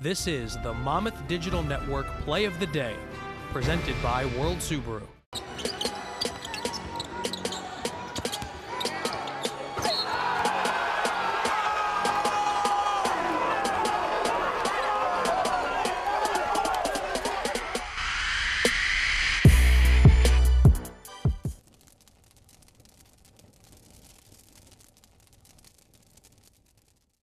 This is the Monmouth Digital Network Play of the Day, presented by World Subaru.